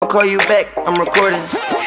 I'll call you back, I'm recording.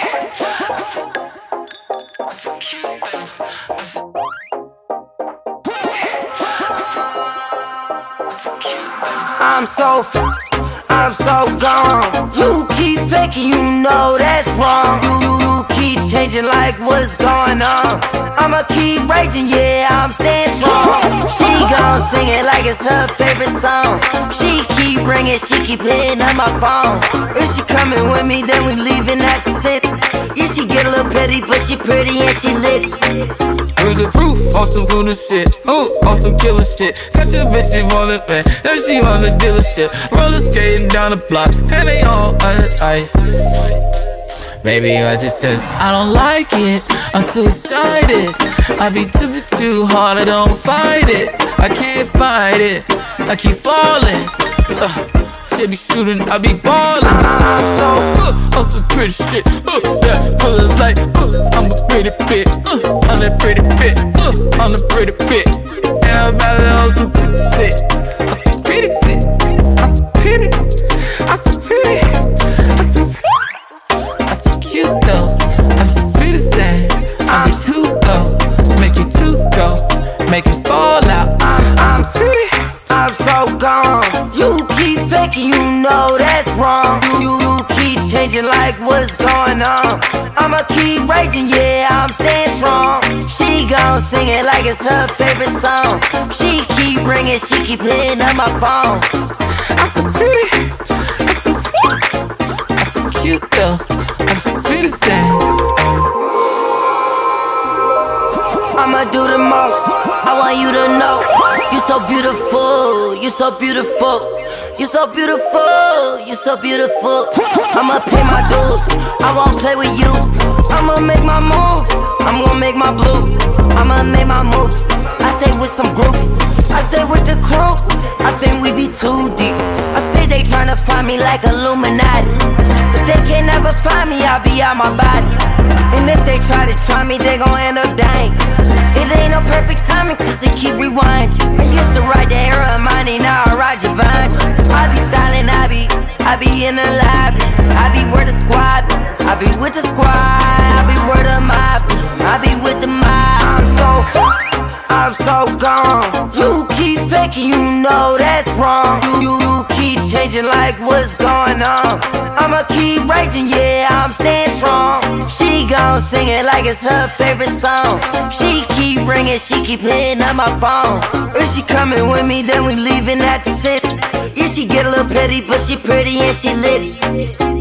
I'm so gone. You keep faking, you know that's wrong. You keep changing like what's going on. I'ma keep raging, yeah, I'm staying strong. She gon' sing it like it's her favorite song. She keep ringing, she keep hitting up my phone. If she coming with me, then we leaving at the city. Yeah, she get a little petty, but she pretty and she lit. Here's the proof on some Buddha shit, on some killer shit. Got your bitches rolling back, now she on the dealership. Roller skating down the block, and they all under ice. Baby, I just said I don't like it, I'm too excited. I be too hard, I don't fight it. I can't fight it, I keep falling. She be shooting, I be ballin'. On some pretty shit, yeah, full of light, I'm a pretty bit, on that pretty bit, on the pretty bit. And I'm about to on some pretty shit, on some pretty shit, on some pretty, on some pretty, on some pretty. I'm so cute though, I'm so sweet as that. I'm just cute though, make your tooth go, make it fall out. I'm pretty, I'm so gone. You keep faking, you know that's wrong. You keep changing like what's going on. I'ma keep raging, yeah, I'm staying strong. She gon' sing it like it's her favorite song. She keep ringing, she keep hitting up my phone. I'm so pretty, I'm so pretty, I'm so cute though, I'm so sweet as that. I'ma do the most, I want you to know. You so beautiful, you so beautiful. You so beautiful, you so beautiful. I'ma pay my dues, I won't play with you. I'ma make my moves, I'm gonna make my blue. I'ma make my move, I stay with some groups, I stay with the crew. I think we be too deep. I say they tryna find me like Illuminati, but they can't never find me, I'll be out my body. And if they try me, they gon' end up dying. It ain't no perfect timing, cause they keep rewinding. I used to ride the era of money, now I ride Givenchy. I be styling, I be in the lobby. I be where the squad be, I be with the squad. I be where the mob be, I be with the mob. I'm so gone. You keep faking, you know that's wrong. You keep changing like what's going on. I'ma keep raging, yeah, I'm staying strong. She gon' sing it like it's her favorite song. She keep ringing, she keep hitting up my phone. If she coming with me, then we leaving at the city. Yeah, she get a little petty, but she pretty and she lit.